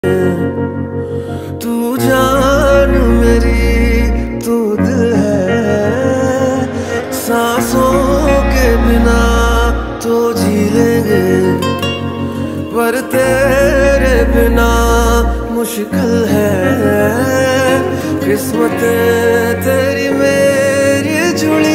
तू जान मेरी तू दिल है, सांसों के बिना तो जी लेंगे, पर तेरे बिना मुश्किल है। किस्मत तेरी मेरी जुड़ी